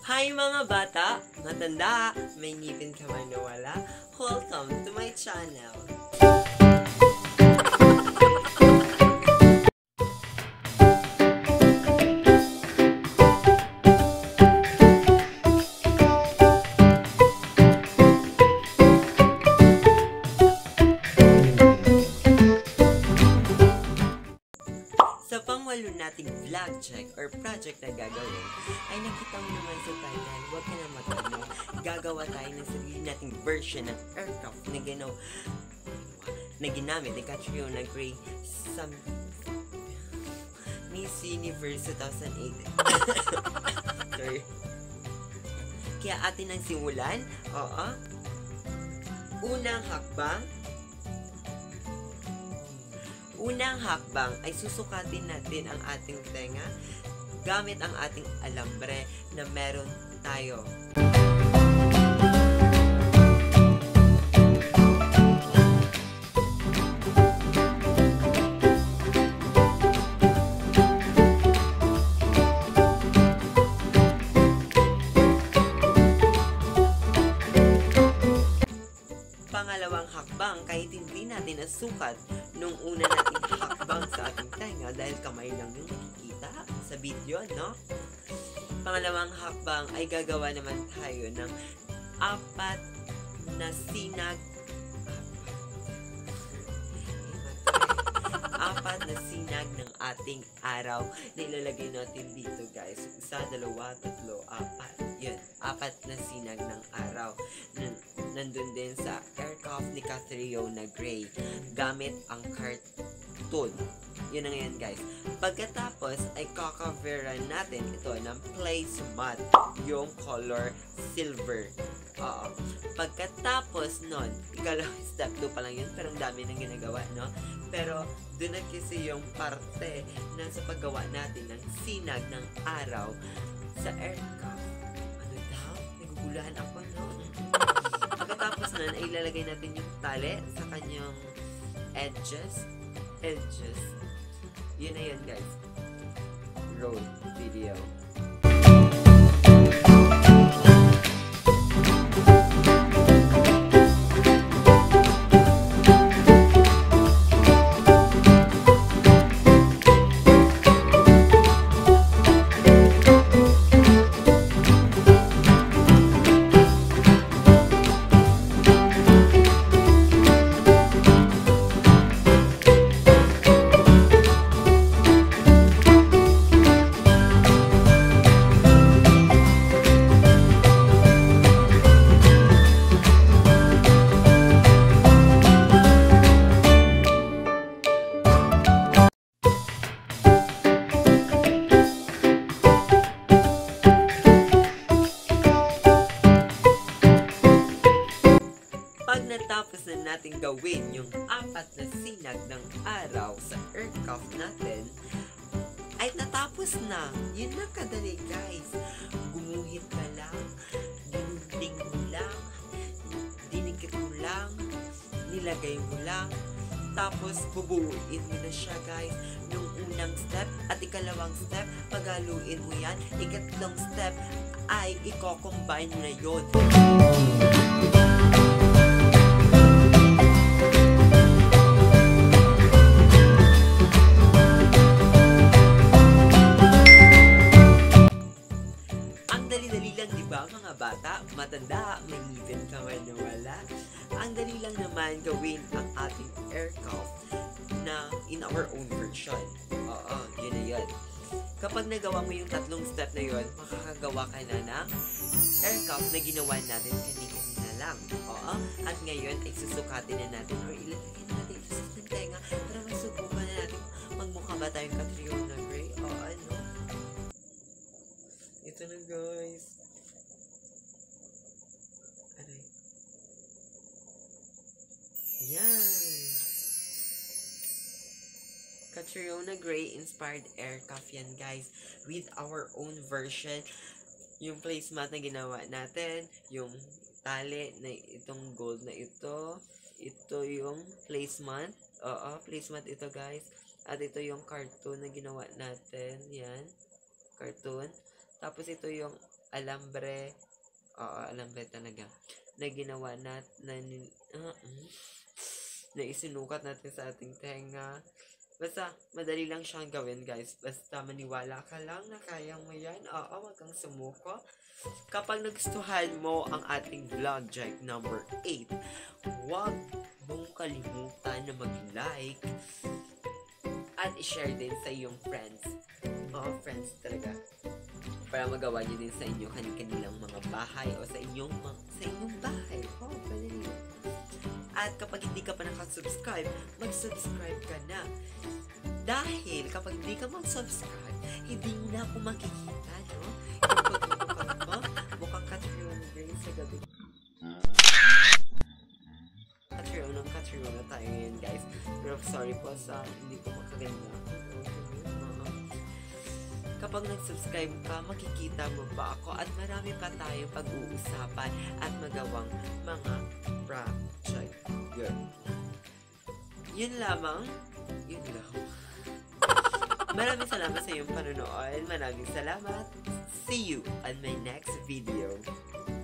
Hi mga bata, matanda, may ngipin ka man nawala. Welcome to my channel. Sa pangwalo nating vlog check or project na gagawin, ay nakita mo naman sa title, huwag ka na magtanong. Gagawa tayo ng sarili nating version ng aircraft na ginamit ni Catriona Gray sa Miss Universe 2008. Sorry. Kaya atin ang simulan. Oo. Unang hakbang ay susukatin natin ang ating tenga gamit ang ating alambre na meron tayo. Pangalawang hakbang, kahit hindi natin nasukat nung una nating hakbang sa ating tenga dahil kamay lang yung nakikita sa video, no? Pangalawang hakbang ay gagawa naman tayo ng apat na sinag ng ating araw na ilalagay natin dito, guys. Isa, dalawa, tatlo, apat. Yun, apat na sinag ng araw. Nandun din sa aircraft ni Catriona Gray gamit ang cartoon. Yun na ngayon, guys. Pagkatapos ay kakaveran natin ito ng placemat, yung color silver. Oo. Pagkatapos nun, step 2 pa lang yun, pero ang dami nang ginagawa, no? Pero doon na kasi yung parte na sa paggawa natin ng sinag ng araw sa aircraft. Ano daw? Nagugulahan ako, no? Pagkatapos nun, ay ilalagay natin yung tali sa kanyang edges. Yun na yun, guys. Roll video. Pag natapos na natin gawin yung apat na sinag ng araw sa aircraft natin, ay natapos na. Yun na kadali, guys. Gumuhit ka lang, dinunting mo lang, dinikit mo lang, nilagay mo lang, tapos bubuuin mo na siya, guys. Nung unang step at ikalawang step, paghaluin mo yan. Ikatlong step ay i-combine na yun. Mga bata, matanda, may ngipin ka man nawala. Ang dali lang naman gawin ang ating aircraft na in our own version. Oo, yun na yun. Kapag nagawa mo yung tatlong step na yun, makakagawa ka na ng aircraft na ginawa natin kanina lang. Oo, at ngayon ay susukatin na natin or ilalagay natin ito sa tenga para masubukan na natin magmukha ba tayong Catriona Gray o ano. Ito na, guys. Yan. Catriona Gray inspired aircraft yan, guys. With our own version. Yung placemat na ginawa natin. Yung tali na itong gold na ito. Ito yung placemat. Oo, placemat ito, guys. At ito yung cartoon na ginawa natin. Yan. Cartoon. Tapos ito yung alambre, oo, alambre talaga, na ginawa na isinukat natin sa ating tenga. Basta, madali lang siyang gawin, guys. Basta, maniwala ka lang na kaya mo yan. Oo, wag kang sumuko. Kapag nagustuhan mo ang ating vlog, Jack number 8, huwag mong kalimutan na mag-like at i-share din sa iyong friends. Oo, friends talaga. Para magawa niyo din sa inyo kanilang mga bahay o sa inyong bahay. Oh, pwede rin. At kapag hindi ka pa nakasubscribe, mag-subscribe ka na. Dahil kapag hindi ka mag-subscribe, hindi mo na ako makikita, no? Yung pagmumukha ko, mukhang Catriona Gray sa gabi. Catriona tayo ngayon, guys. Pero sorry po sa hindi ko makaganda. Kapag nag-subscribe ka, makikita mo ba ako at marami pa tayong pag-uusapan at magawang mga project. Yun lamang. Yun lang. Maraming salamat sa iyong panonood. Maraming salamat. See you on my next video.